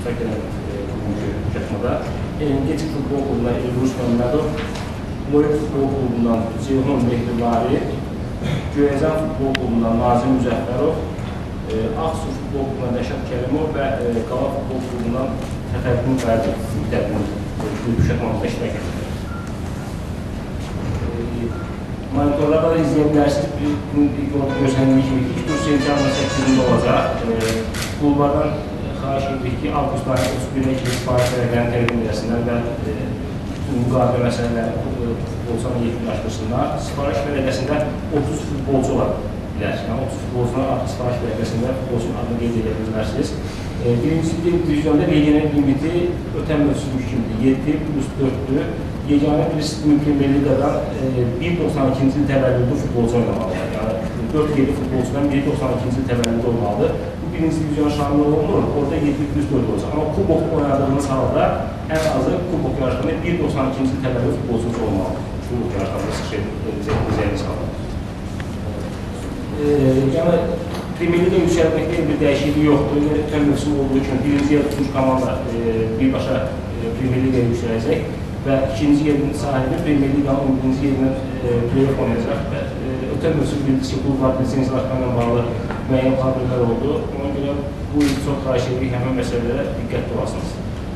iştirak edən bugünkü yarışmada. Keçid futbol klubundan Elbrus Məmmədov, Moyuk futbol klubundan Ceyhun Mehrivari, Göyəzən futbol klubundan Nazim Müzəffərov, Ağsu futbol klubundan Rəşad Kərimov və Qala futbol klubundan Təfəddin Fərdi iştirak edir. Monitorlarda da izləyə bilərsiniz. Görsəndiyi kimi 2 sentyabr 8-də olacaq. Klublardan xahiş edirik ki, avqust ayı 31-ə kimi sifariş vərəqlərini təqdim edəsinlər və müqavilə məsələləri futbolçularla yekunlaşdırsınlar. Sifariş vərəqəsində 30 futbolçu ola bilər. Yəni 30 futbolçuların artıq sifariş vərəqəsində futbolçunun adını qeyd edə bilərsiniz. Birinci diviziyonda legioner limiti ötən mövsüm kimdir? 7+4-dür. Yeganə Premyer Liqadan 1.92-ci il təvəllüdlü futbolçu oynamalıdır. Yəni 4-7 futbolçudan 1.92-ci il təvəllüdlü olmalıdır. Bu birinci divizyon şamil olunur, orada 7+4 olacaq. Amma kubok oynadığımız halda ən azı kubok yarışlarında 1.92-ci il təvəllüdlü futbolçumuz olmalıdır. Kubok yarışlarında zəyəniz alır. Yəni Premyer Liqa yüksəlməkdə bir dəyişiklik yoxdur. Ötən mövsüm olduğu kimi birinci yer tutmuş komanda birbaşa Premyer Liqaya yüksələcək və ikinci yerin sahibi Premyer Liqanın 11-ci yerindən play-off oynayacaq və ötən mövsüm bildiniz ki, klublar lisenziyalaşmayla bağlı müəyyən problemlər oldu. Ona görə bu il çox xahiş edirik həmin məsələlərə diqqətli olasınız.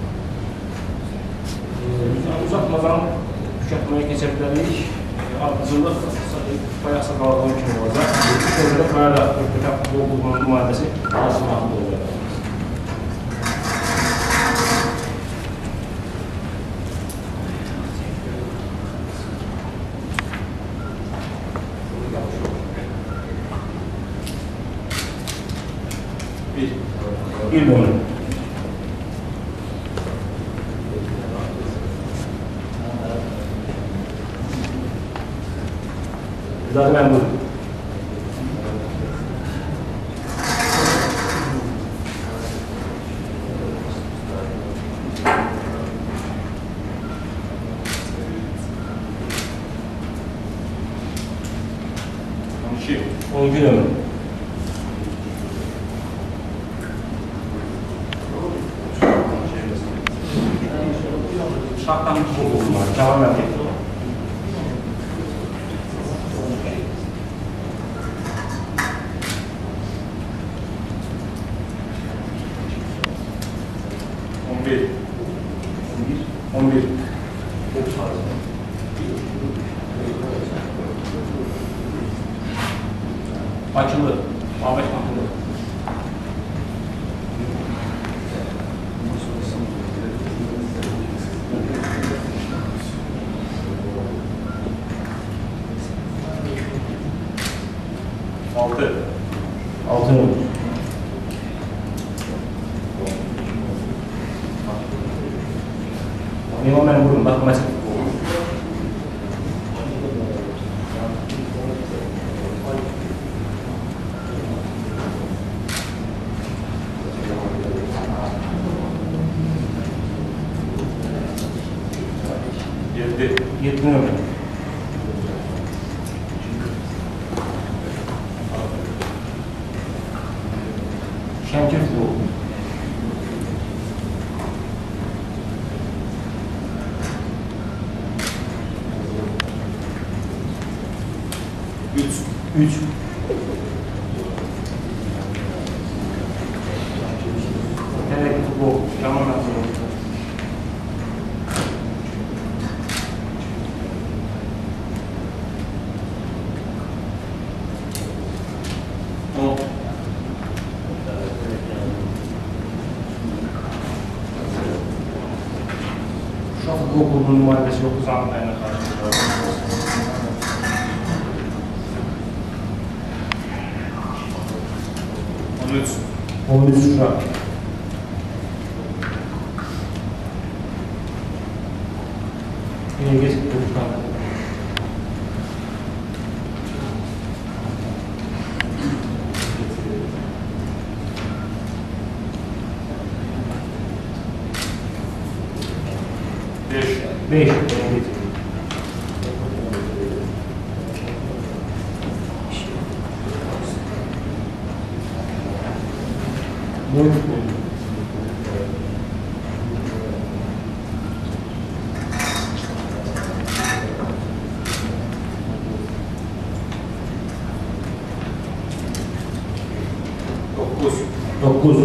Uzatmadan küşətməyə keçə bilərik. Ardıcılıq bayaq saqaladığım kimi olacaq. Sözdə bayaq Ötəkən futbol klubunun nümayəndəsi Azim Mahmud olacaq. Bir bölüm. Zaten ben buyurun. On gün ömür. Şarttan bir şey olmaz. Devam edelim. Bakılı, Babək Bakılı. Altı olur. Memang benim burun, bak masih. Yedi numara. Şenkir futbol. Üç. Terek futbol. Tamam nasıl? 9 numarası 9 Antalya'na karşı. 13 şu an. Yine geç 9 Antalya'na. Beş. Muito bom. 9.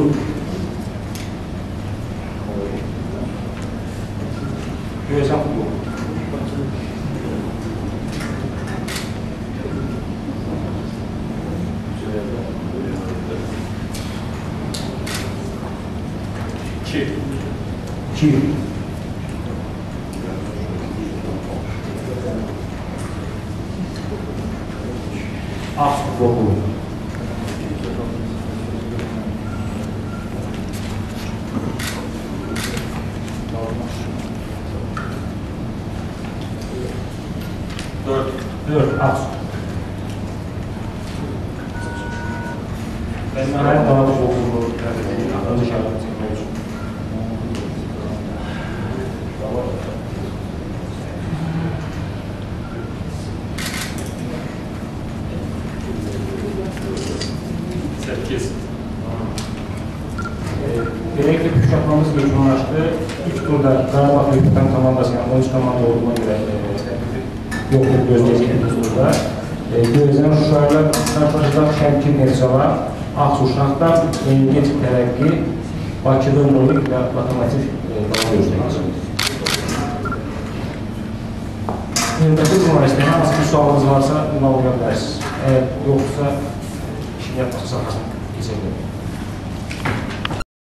Göyəsən futbol. İki. Ağ futbol klubu. Dört. Ağ. Ben her daha futbol klubu aklımda şarkı çekmek için. Gerekli kuşatmamız yoğunlaştı. İlk turda Qarabağ Hüquqdan komandasına 13 komanda olduğuna göre yoxluq gözləyəcək ilk turda. Gözləyən Şuşayla qarşılaşacaq Şəmkir Neftçala, Ağsu Uşaqdan Geç Tərəqqi, Bakıda Ümraniq və Lokomotiv gözləyəcək. Növbəti jurnalistlərə hansı bir sualınız varsa, ünvanlaya bilərsiniz. Əgər yoxsa işini yapması sahasını keçə bilərik.